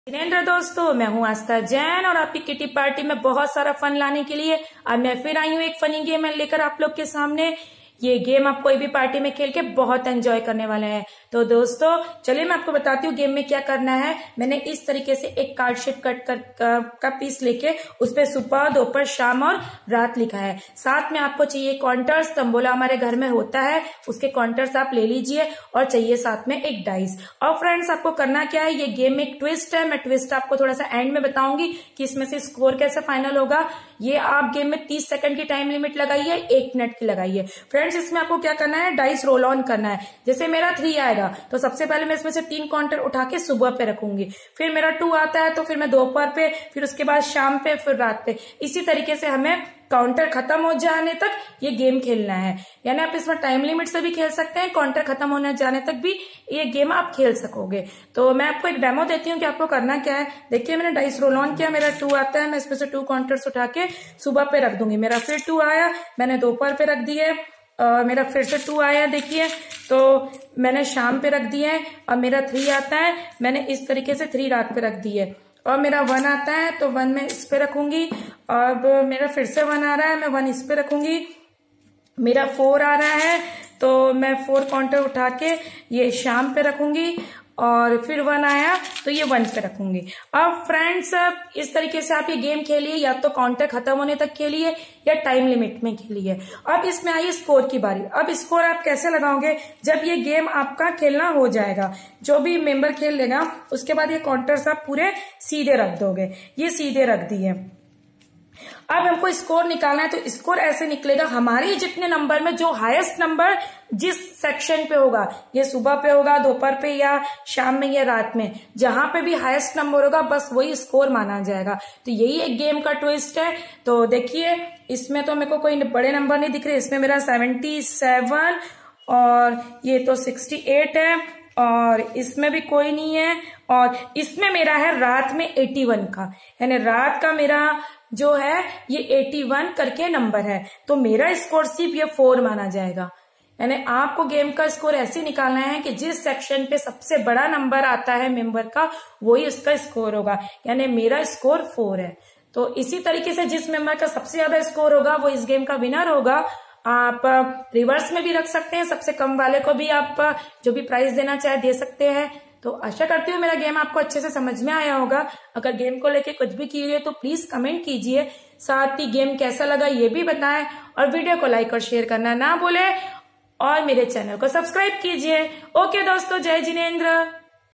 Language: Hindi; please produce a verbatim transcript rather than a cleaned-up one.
जिनेंद्र दोस्तों, मैं हूं आस्था जैन और आपकी किटी पार्टी में बहुत सारा फन लाने के लिए आज मैं फिर आई हूं एक फनी गेम लेकर आप लोग के सामने। ये गेम आप कोई भी पार्टी में खेल के बहुत एंजॉय करने वाले हैं। तो दोस्तों चलिए मैं आपको बताती हूँ गेम में क्या करना है। मैंने इस तरीके से एक कार्ड शीट कट कर का पीस लेके उस पर सुबह, दोपहर, शाम और रात लिखा है। साथ में आपको चाहिए काउंटर्स, तंबोला हमारे घर में होता है, उसके काउंटर्स आप ले लीजिए और चाहिए साथ में एक डाइस। और फ्रेंड्स आपको करना क्या है, ये गेम में एक ट्विस्ट है। मैं ट्विस्ट आपको थोड़ा सा एंड में बताऊंगी कि इसमें से स्कोर कैसे फाइनल होगा। ये आप गेम में तीस सेकंड की टाइम लिमिट लगाइए, एक मिनट की लगाइए। फ्रेंड्स इसमें आपको क्या करना है, डाइस रोल ऑन करना है। जैसे मेरा थ्री आएगा तो सबसे पहले मैं इसमें से तीन काउंटर उठा के सुबह पे रखूंगी। फिर मेरा टू आता है तो फिर मैं दोपहर पे, फिर उसके बाद शाम पे, फिर रात पे। इसी तरीके से हमें काउंटर खत्म हो जाने तक ये गेम खेलना है। यानी आप इसमें टाइम लिमिट से भी खेल सकते हैं, काउंटर खत्म होने जाने तक भी ये गेम आप खेल सकोगे। तो मैं आपको एक डेमो देती हूँ कि आपको करना क्या है। देखिए मैंने डाइस रोल ऑन किया, मेरा टू आता है, मैं इसमें से टू काउंटर्स उठा के सुबह पे रख दूंगी। मेरा फिर टू आया, मैंने दोपहर पे रख दिए। और मेरा फिर से टू आया, देखिए तो मैंने शाम पे रख दिया है। और मेरा थ्री आता है, मैंने इस तरीके से थ्री रात पे रख दी है। और मेरा वन आता है तो वन मैं इस पे रखूंगी। अब मेरा फिर से वन आ रहा है, मैं वन इस पे रखूंगी। मेरा फोर आ रहा है तो मैं फोर काउंटर उठा के ये शाम पे रखूंगी। और फिर वन आया तो ये वन पे रखूंगी। अब फ्रेंड्स इस तरीके से आप ये गेम खेलिए, या तो काउंटर खत्म होने तक खेलिए या टाइम लिमिट में खेलिए। अब इसमें आई स्कोर की बारी। अब स्कोर आप कैसे लगाओगे, जब ये गेम आपका खेलना हो जाएगा, जो भी मेंबर खेल लेगा उसके बाद ये काउंटर्स आप पूरे सीधे रख दोगे। ये सीधे रख दिए। अब हमको स्कोर निकालना है तो स्कोर ऐसे निकलेगा, हमारे जितने नंबर में जो हाईएस्ट नंबर जिस सेक्शन पे होगा, ये सुबह पे होगा, दोपहर पे या शाम में या रात में, जहां पे भी हाईएस्ट नंबर होगा बस वही स्कोर माना जाएगा। तो यही एक गेम का ट्विस्ट है। तो देखिए इसमें तो मेरे को कोई बड़े नंबर नहीं दिख रहे। इसमें मेरा सेवेंटी सेवन और ये तो सिक्सटी एट है और इसमें भी कोई नहीं है। और इसमें मेरा है रात में एटी वन का, यानी रात का मेरा जो है ये एटी वन करके नंबर है। तो मेरा स्कोर सिर्फ ये फोर माना जाएगा। यानी आपको गेम का स्कोर ऐसे निकालना है कि जिस सेक्शन पे सबसे बड़ा नंबर आता है मेंबर का, वही उसका स्कोर होगा। यानी मेरा स्कोर फोर है। तो इसी तरीके से जिस मेंबर का सबसे ज्यादा स्कोर होगा वो इस गेम का विनर होगा। आप रिवर्स में भी रख सकते हैं, सबसे कम वाले को भी आप जो भी प्राइस देना चाहे दे सकते हैं। तो आशा करती हूँ मेरा गेम आपको अच्छे से समझ में आया होगा। अगर गेम को लेके कुछ भी कीजिए तो प्लीज कमेंट कीजिए। साथ ही गेम कैसा लगा ये भी बताएं और वीडियो को लाइक और शेयर करना ना भूलें और मेरे चैनल को सब्सक्राइब कीजिए। ओके दोस्तों, जय जिनेंद्र।